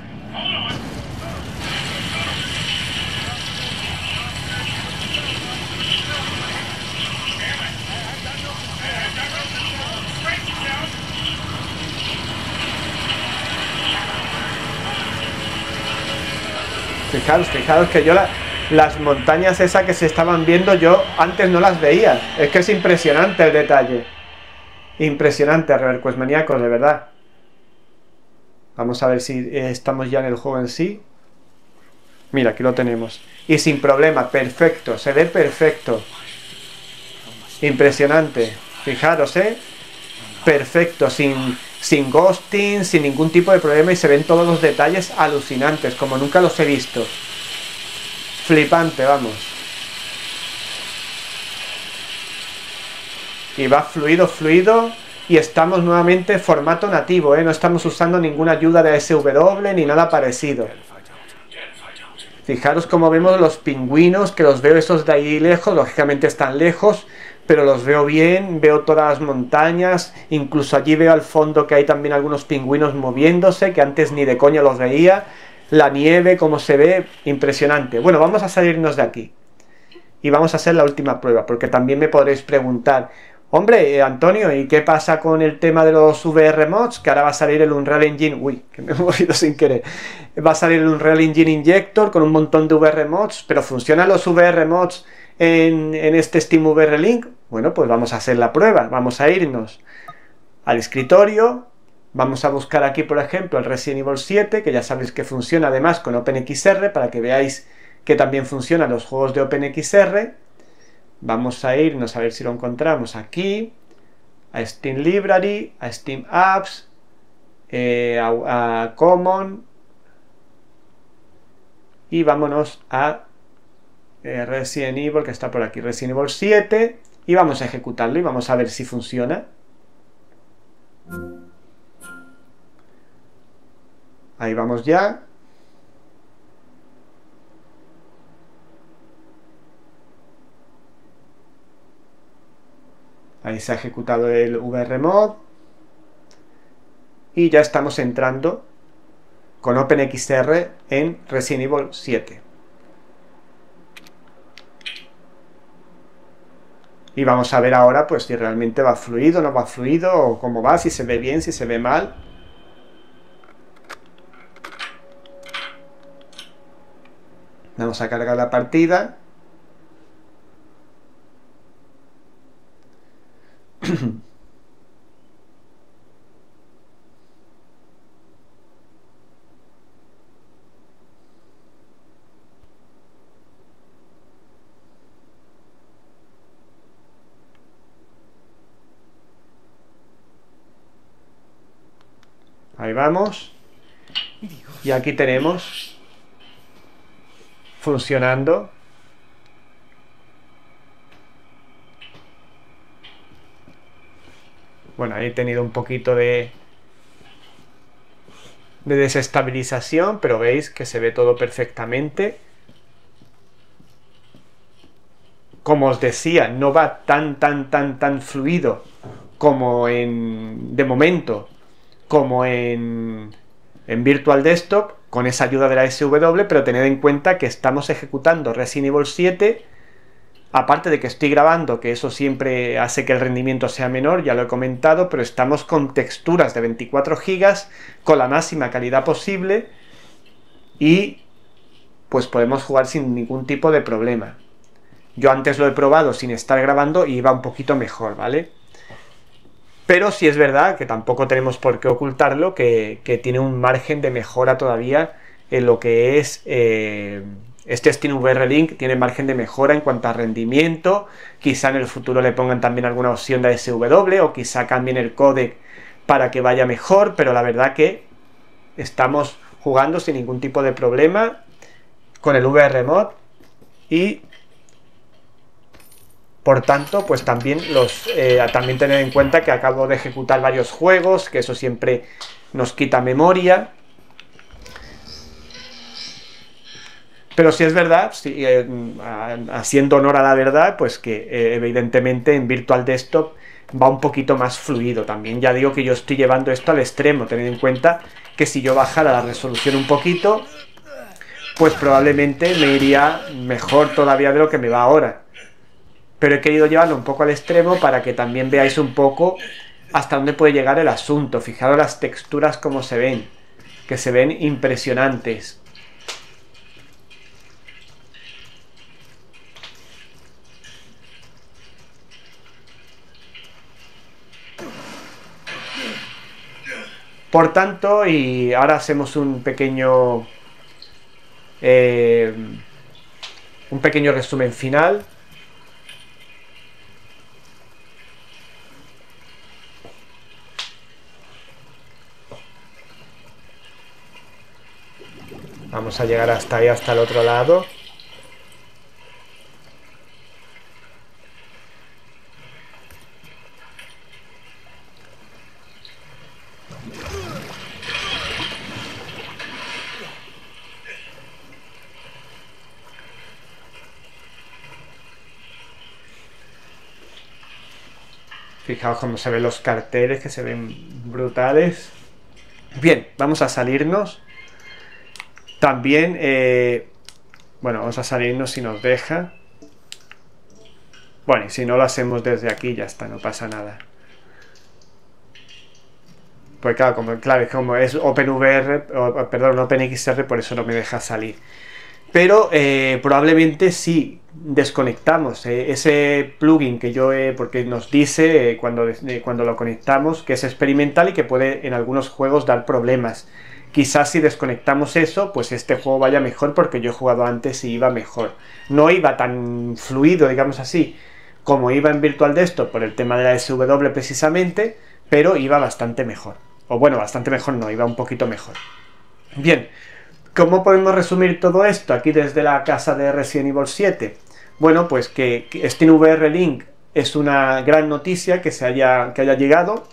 Fijaros que yo las montañas esas que se estaban viendo, yo antes no las veía. Es que es impresionante el detalle. Impresionante, Reverquest Maníacos, de verdad. Vamos a ver si estamos ya en el juego en sí. Mira, aquí lo tenemos. Y sin problema, perfecto, se ve perfecto. Impresionante. Fijaros, perfecto, sin ghosting, sin ningún tipo de problema, y se ven todos los detalles alucinantes, como nunca los he visto. Flipante, vamos. Y va fluido, y estamos nuevamente formato nativo, no estamos usando ninguna ayuda de SW ni nada parecido. Fijaros cómo vemos los pingüinos, que los veo esos de ahí lejos, lógicamente están lejos, pero los veo bien, veo todas las montañas, incluso allí veo al fondo que hay también algunos pingüinos moviéndose, que antes ni de coña los veía. La nieve, como se ve, impresionante. Bueno, vamos a salirnos de aquí y vamos a hacer la última prueba, porque también me podréis preguntar: hombre, Antonio, ¿y qué pasa con el tema de los VR mods? Que ahora va a salir el Unreal Engine... Uy, que me he movido sin querer. Va a salir el Unreal Engine Injector con un montón de VR mods, pero ¿funcionan los VR mods en este Steam VR Link? Bueno, pues vamos a hacer la prueba. Vamos a irnos al escritorio. Vamos a buscar aquí, por ejemplo, el Resident Evil 7, que ya sabéis que funciona además con OpenXR, para que veáis que también funcionan los juegos de OpenXR. Vamos a irnos a ver si lo encontramos aquí, a Steam Library, a Steam Apps, a Common, y vámonos a Resident Evil, que está por aquí, Resident Evil 7, y vamos a ejecutarlo y vamos a ver si funciona. Ahí vamos ya. Ahí se ha ejecutado el VRMod. Y ya estamos entrando con OpenXR en Resident Evil 7. Y vamos a ver ahora pues si realmente va fluido, no va fluido, o cómo va, si se ve bien, si se ve mal. Vamos a cargar la partida. Ahí vamos. Y aquí tenemos funcionando. Bueno, ahí he tenido un poquito de desestabilización, pero veis que se ve todo perfectamente. Como os decía, no va tan fluido como de momento, como en Virtual Desktop, con esa ayuda de la SW, pero tened en cuenta que estamos ejecutando Resident Evil 7, aparte de que estoy grabando, que eso siempre hace que el rendimiento sea menor, ya lo he comentado, pero estamos con texturas de 24 GB, con la máxima calidad posible, y pues podemos jugar sin ningún tipo de problema. Yo antes lo he probado sin estar grabando y iba un poquito mejor, ¿vale? Pero sí es verdad que tampoco tenemos por qué ocultarlo, que tiene un margen de mejora todavía en lo que es este Steam VR Link. Tiene margen de mejora en cuanto a rendimiento. Quizá en el futuro le pongan también alguna opción de SW, o quizá cambien el códec para que vaya mejor, pero la verdad que estamos jugando sin ningún tipo de problema con el VRMod, y por tanto, pues también también tener en cuenta que acabo de ejecutar varios juegos, que eso siempre nos quita memoria. Pero sí es verdad, haciendo honor a la verdad, pues que evidentemente en Virtual Desktop va un poquito más fluido. También ya digo que yo estoy llevando esto al extremo, tened en cuenta que si yo bajara la resolución un poquito, pues probablemente me iría mejor todavía de lo que me va ahora. Pero he querido llevarlo un poco al extremo para que también veáis un poco hasta dónde puede llegar el asunto. Fijaros las texturas como se ven, que se ven impresionantes. Por tanto, y ahora hacemos un pequeño resumen final. Vamos a llegar hasta ahí, hasta el otro lado. Fijaos cómo se ven los carteles, que se ven brutales. Bien, vamos a salirnos. También, bueno, vamos a salirnos si nos deja. Bueno, y si no lo hacemos desde aquí, ya está, no pasa nada. Pues claro, como es OpenVR, perdón, OpenXR, por eso no me deja salir. Pero probablemente si desconectamos ese plugin que yo porque nos dice cuando lo conectamos que es experimental y que puede en algunos juegos dar problemas. Quizás si desconectamos eso, pues este juego vaya mejor, porque yo he jugado antes y iba mejor. No iba tan fluido, digamos así, como iba en Virtual Desktop por el tema de la SW precisamente, pero iba bastante mejor. O bueno, bastante mejor no, iba un poquito mejor. Bien, ¿cómo podemos resumir todo esto aquí desde la casa de Resident Evil 7? Bueno, pues que SteamVR Link es una gran noticia que haya llegado.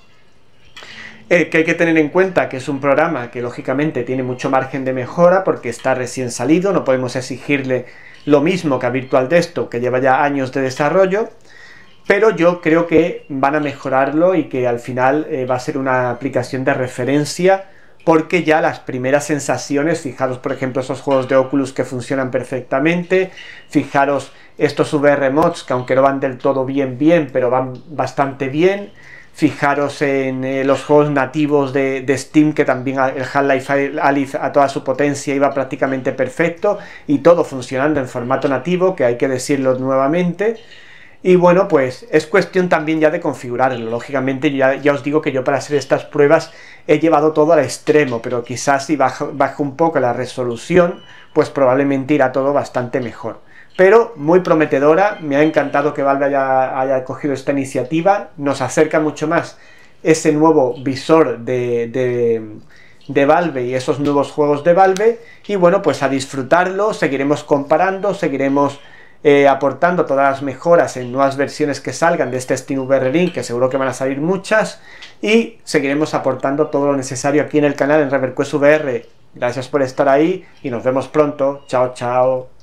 Que hay que tener en cuenta que es un programa que lógicamente tiene mucho margen de mejora porque está recién salido, no podemos exigirle lo mismo que a Virtual Desktop, que lleva ya años de desarrollo, pero yo creo que van a mejorarlo y que al final va a ser una aplicación de referencia, porque ya las primeras sensaciones, fijaros por ejemplo esos juegos de Oculus que funcionan perfectamente, fijaros estos VR mods que aunque no van del todo bien, pero van bastante bien. Fijaros en los juegos nativos de Steam, que también el Half-Life Alyx a toda su potencia iba prácticamente perfecto, y todo funcionando en formato nativo, que hay que decirlo nuevamente. Y bueno, pues es cuestión también ya de configurarlo. Lógicamente ya os digo que yo para hacer estas pruebas he llevado todo al extremo, pero quizás si bajo un poco la resolución, pues probablemente irá todo bastante mejor. Pero muy prometedora, me ha encantado que Valve haya cogido esta iniciativa, nos acerca mucho más ese nuevo visor de Valve y esos nuevos juegos de Valve, y bueno, pues a disfrutarlo, seguiremos comparando, seguiremos aportando todas las mejoras en nuevas versiones que salgan de este SteamVR Link, que seguro que van a salir muchas, y seguiremos aportando todo lo necesario aquí en el canal en ReverQuest VR. Gracias por estar ahí y nos vemos pronto. Chao, chao.